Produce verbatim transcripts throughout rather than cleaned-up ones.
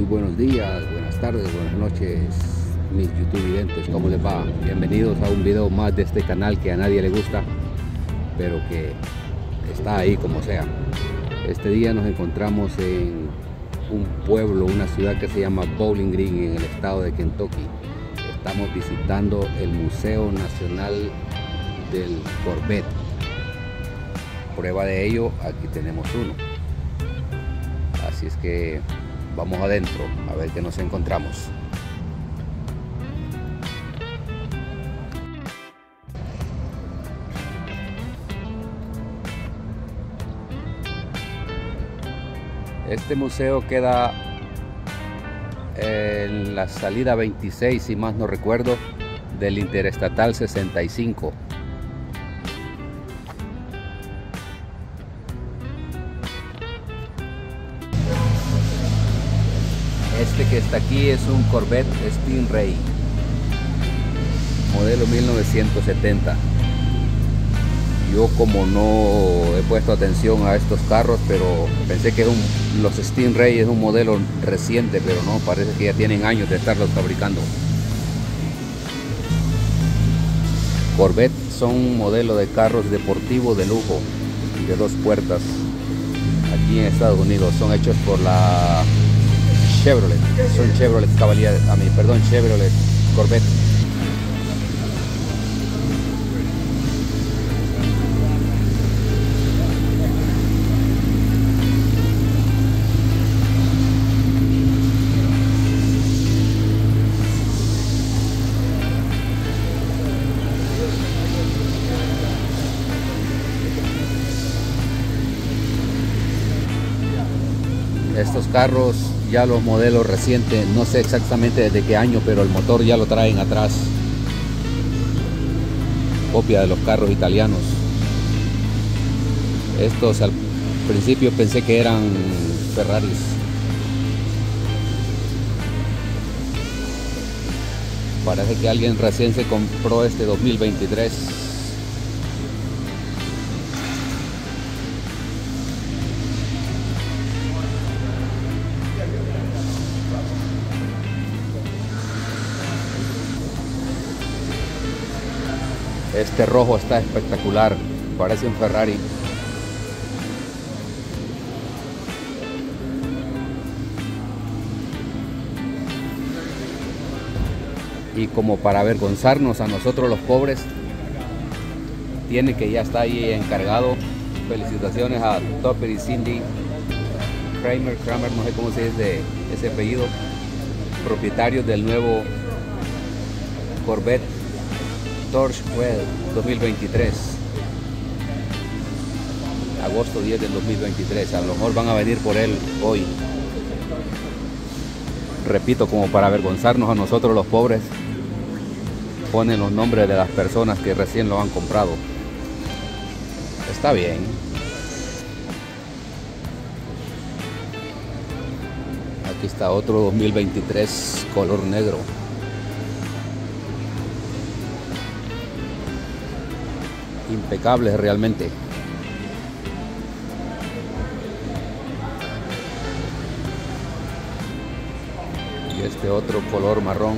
Muy buenos días, buenas tardes, buenas noches, mis YouTube videntes, ¿cómo les va? Bienvenidos a un video más de este canal que a nadie le gusta, pero que está ahí como sea. Este día nos encontramos en un pueblo, una ciudad que se llama Bowling Green, en el estado de Kentucky. Estamos visitando el Museo Nacional del Corvette. Prueba de ello, aquí tenemos uno. Así es que vamos adentro a ver qué nos encontramos. Este museo queda en la salida veintiséis, si más no recuerdo, del Interestatal sesenta y cinco. Este que está aquí es un Corvette Stingray, modelo mil novecientos setenta. Yo como no he puesto atención a estos carros, pero pensé que es un, los Stingray es un modelo reciente, pero no, parece que ya tienen años de estarlos fabricando. Corvette son un modelo de carros deportivos de lujo, de dos puertas. Aquí en Estados Unidos son hechos por la Chevrolet, son Chevrolet Cavalier, a mí, perdón, Chevrolet Corvette. Estos carros, ya los modelos recientes, no sé exactamente desde qué año, pero el motor ya lo traen atrás. Copia de los carros italianos. Estos al principio pensé que eran Ferraris. Parece que alguien recién se compró este dos mil veintitrés. Este rojo está espectacular, parece un Ferrari. Y como para avergonzarnos a nosotros los pobres, tiene que ya está ahí encargado. Felicitaciones a Topper y Cindy Kramer, Kramer, no sé cómo se dice ese apellido, propietarios del nuevo Corvette Torchwell dos mil veintitrés, agosto diez del dos mil veintitrés. A lo mejor van a venir por él hoy. Repito, como para avergonzarnos a nosotros los pobres, ponen los nombres de las personas que recién lo han comprado. Está bien. Aquí está otro dos mil veintitrés color negro. Impecables realmente. Y este otro color marrón.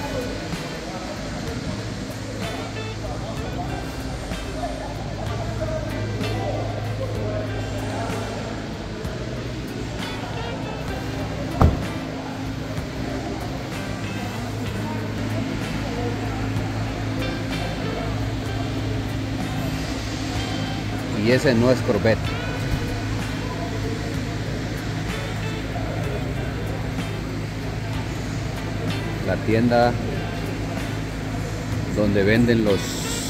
Y ese no es Corvette. La tienda donde venden los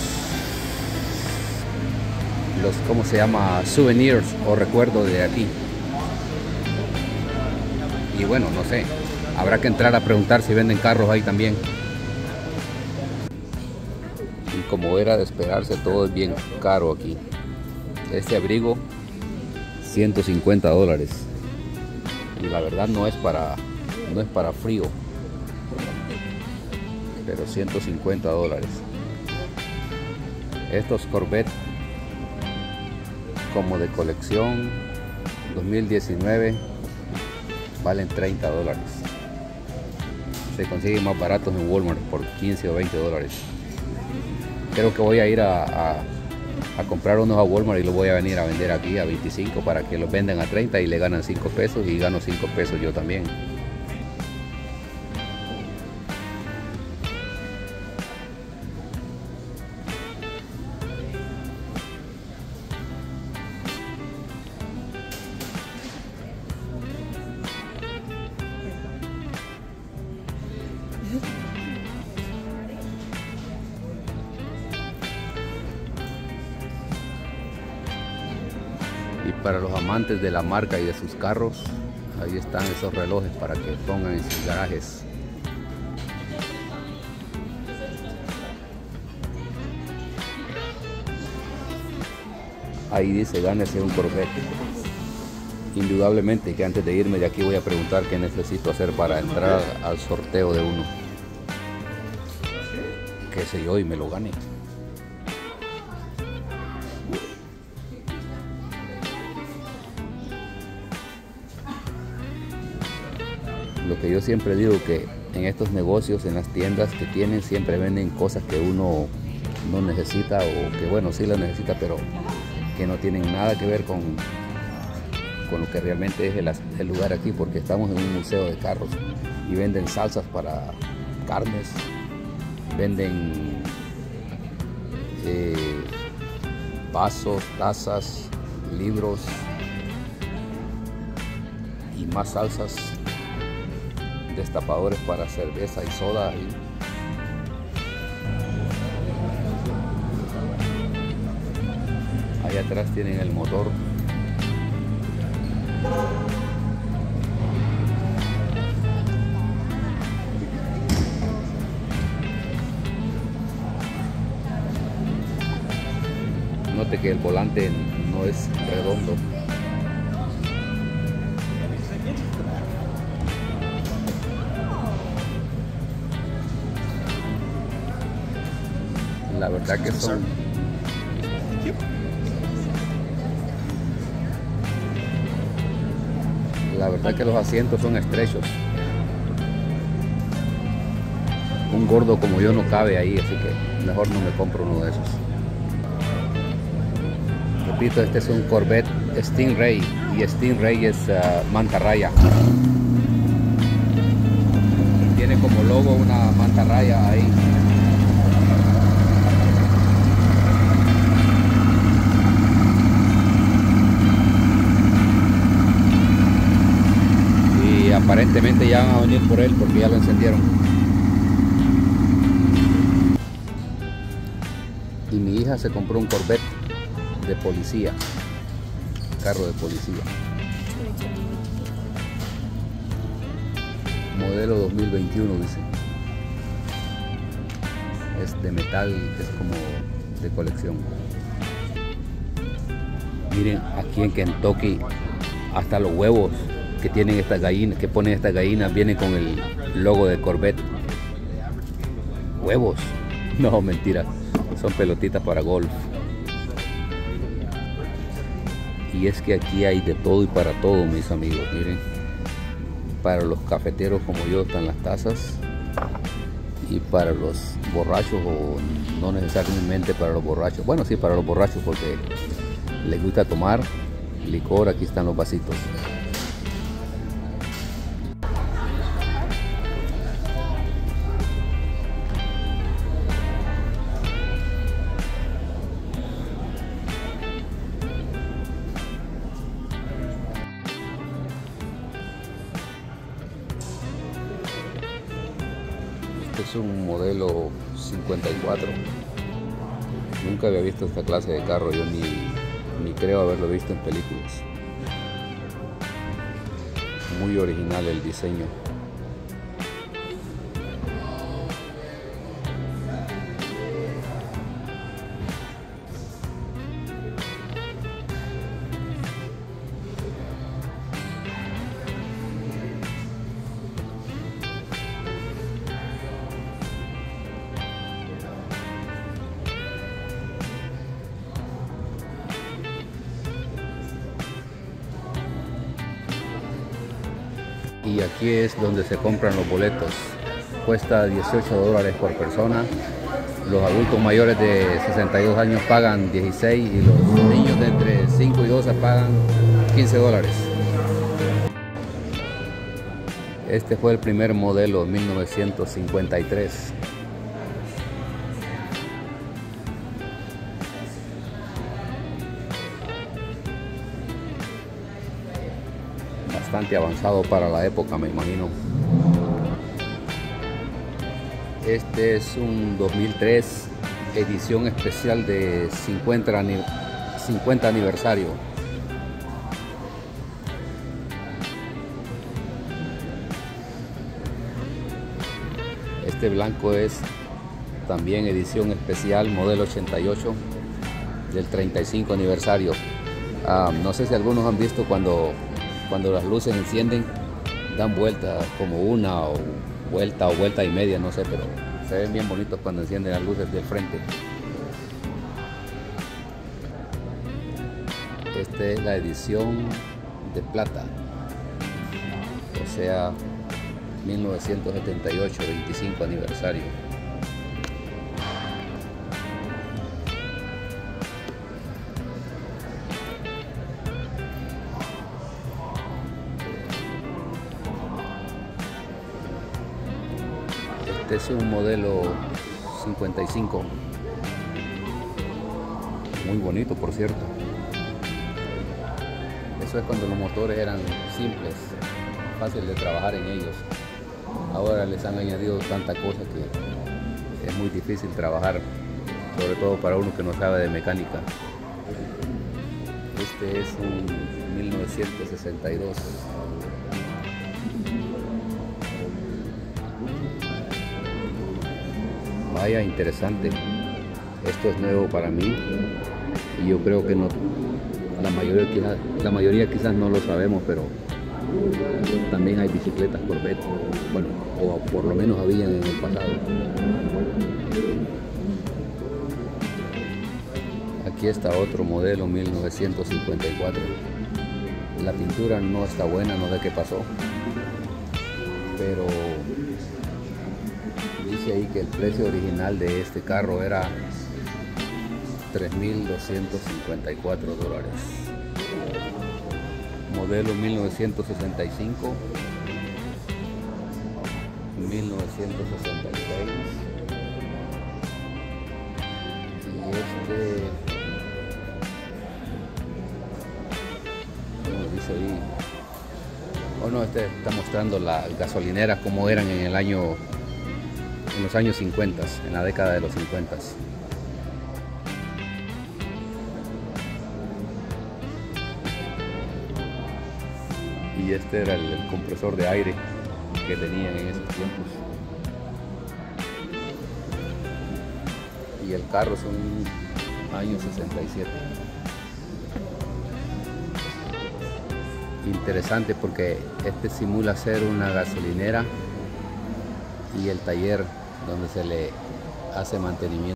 los ¿cómo se llama? Souvenirs o recuerdos de aquí. Y bueno, no sé, habrá que entrar a preguntar si venden carros ahí también. Y como era de esperarse, todo es bien caro aquí. Este abrigo, ciento cincuenta dólares. Y la verdad no es para no es para frío, pero ciento cincuenta dólares. Estos Corvette como de colección dos mil diecinueve valen treinta dólares. Se consiguen más baratos en Walmart por quince o veinte dólares. Creo que voy a ir a, a, a comprar unos a Walmart y los voy a venir a vender aquí a veinticinco para que los vendan a treinta y le ganan cinco pesos y gano cinco pesos yo también. Y para los amantes de la marca y de sus carros, ahí están esos relojes para que pongan en sus garajes. Ahí dice, gánese un Corvette. Indudablemente que antes de irme de aquí voy a preguntar qué necesito hacer para entrar al sorteo de uno. Qué sé yo, y me lo gane. Lo que yo siempre digo, que en estos negocios, en las tiendas que tienen, siempre venden cosas que uno no necesita, o que bueno, sí las necesita, pero que no tienen nada que ver con, con lo que realmente es el, el lugar aquí, porque estamos en un museo de carros y venden salsas para carnes, venden eh, vasos, tazas, libros y más salsas, destapadores para cerveza y soda. Y allá atrás tienen el motor. Note que el volante no es redondo. La verdad que son la verdad que los asientos son estrechos. Un gordo como yo no cabe ahí, así que mejor no me compro uno de esos. Repito, este es un Corvette Stingray y Stingray es uh, mantarraya. Tiene como logo una mantarraya ahí. Aparentemente ya van a venir por él porque ya lo encendieron. Y mi hija se compró un Corvette de policía, carro de policía, modelo dos mil veintiuno, dice. Es de metal, es como de colección. Miren, aquí en Kentucky hasta los huevos que tienen estas gallinas, que ponen estas gallinas, vienen con el logo de Corvette. Huevos, no, mentira, son pelotitas para golf. Y es que aquí hay de todo y para todo, mis amigos. Miren, para los cafeteros como yo están las tazas, y para los borrachos, o no necesariamente para los borrachos, bueno, sí, para los borrachos porque les gusta tomar licor, aquí están los vasitos. Es un modelo cincuenta y cuatro. Nunca había visto esta clase de carro, yo ni, ni creo haberlo visto en películas. Muy original el diseño. y aquí es donde se compran los boletos. Cuesta dieciocho dólares por persona. Los adultos mayores de sesenta y dos años pagan dieciséis y los niños de entre cinco y doce pagan quince dólares. Este fue el primer modelo, mil novecientos cincuenta y tres. Bastante avanzado para la época, me imagino. Este es un dos mil tres, edición especial de cincuenta aniversario. Este blanco es también edición especial, modelo ochenta y ocho, del treinta y cinco aniversario. Ah, no sé si algunos han visto cuando, cuando las luces encienden, dan vueltas como una o vuelta o vuelta y media, no sé, pero se ven bien bonitos cuando encienden las luces del frente. Esta es la edición de plata, o sea, mil novecientos setenta y ocho, veinticinco aniversario. Este es un modelo cincuenta y cinco, muy bonito, por cierto. Eso es cuando los motores eran simples, fácil de trabajar en ellos. Ahora les han añadido tanta cosa que es muy difícil trabajar, sobre todo para uno que no sabe de mecánica. Este es un mil novecientos sesenta y dos. Vaya, interesante. Esto es nuevo para mí y yo creo que no, la mayoría quizás, la mayoría quizás no lo sabemos, pero también hay bicicletas Corvette, bueno, o por lo menos habían en el pasado. Aquí está otro modelo, mil novecientos cincuenta y cuatro. La pintura no está buena, no sé qué pasó, pero dice ahí que el precio original de este carro era tres mil doscientos cincuenta y cuatro dólares. Modelo mil novecientos sesenta y cinco, mil novecientos sesenta y seis, y este, como dice ahí, oh no, este está mostrando las gasolineras como eran en el año, en los años cincuenta, en la década de los cincuenta. Y este era el, el compresor de aire que tenían en esos tiempos. Y el carro son años sesenta y siete. Interesante porque este simula ser una gasolinera y el taller donde se le hace mantenimiento.